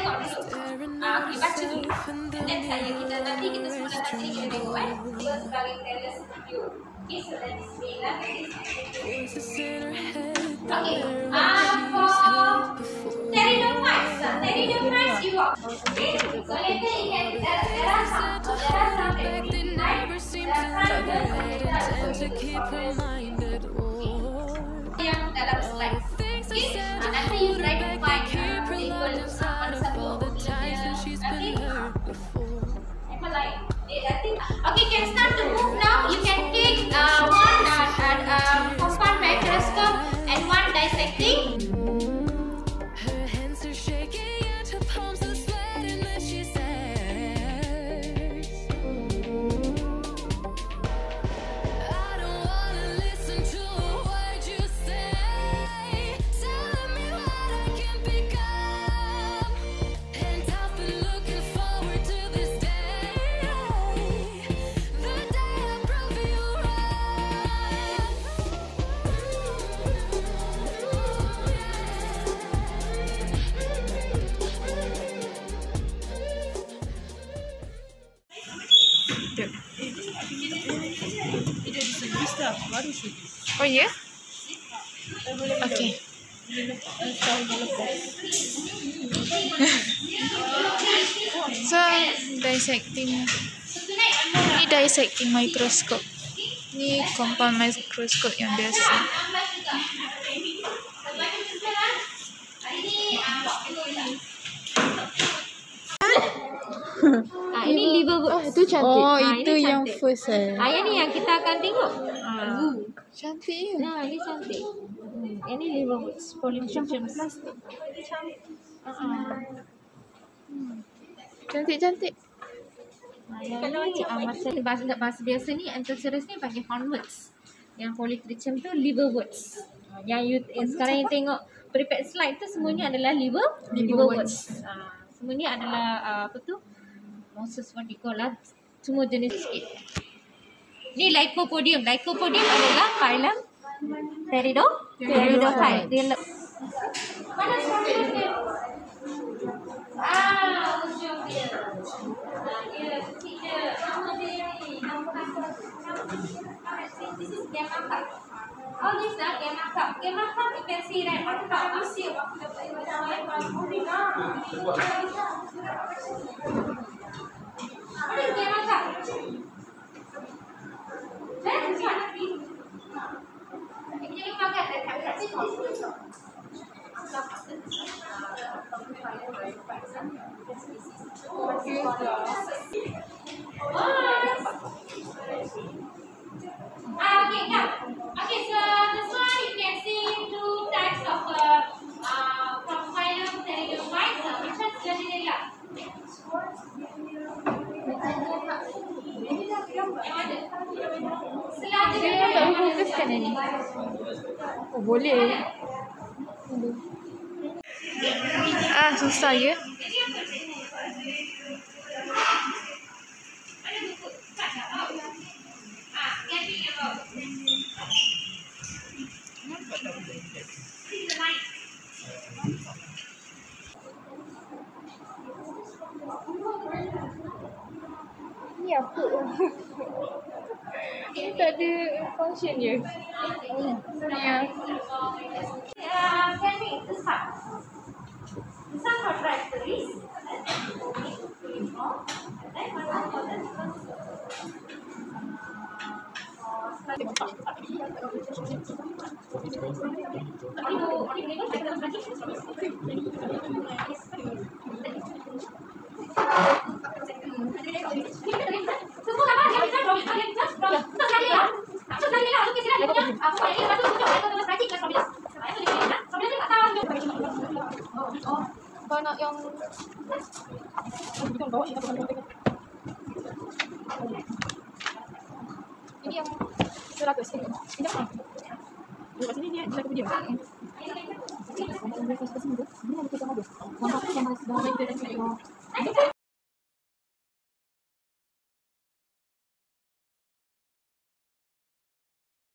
tengok dulu. Okay, baca dulu. Dan saya kita semua dah nanti kita tengok dia sebagai trailer video. Okay, so that is Bella. Okay, for pteridophytes you are. Okay, so later you can there are some techniques, right? Yang dalam slide. Okay, nanti you try to find table mana satu nanti apa lain. Okay, can start to move now. You can take one compound microscope and one dissecting. Oh ya? Okay. So dissecting. Ini dissecting microscope. Ini compound microscope yang biasa. Ini liverwort. Oh, itu cantik. Oh, itu yang cantik. First Yang ni yang kita akan tengok. Cantik. Nah, ini cantik. Ini liverwort. Polytrichums. Cantik-cantik. Yang ni bahasa biasa ni Anthracis ni panggil hornworts. Yang polytrichum tu liverworts. Yang sekarang you tengok prepared slide tu semuanya adalah liverworts. Semuanya adalah apa tu? Moses what you call lah. Semua jenis sikit. Ni Lycopodium. Lycopodium adalah phylum Pteridophyte. Dia mana struktur dia? Ujung dia. Dia kecil dia. Nama dia ni. This is gamma cup. All these are gamma cup. Gamma cup you can see right on top. You see what is gamma cup? That is what. If you look at the okay, so this one you can see two types of from phylum Pteridophytes. Which one Sladinella? Tak fokuskan ini. Oh, boleh. Susah ya. Ni apa? Ini tak ada function je. Ya. Can we the sun? The sun for trajectories. Kau nak yang ini yang 100 ni. Ini apa? Dekat sini dia ada video. Ini ada kita bagus. Nampak yang masih dah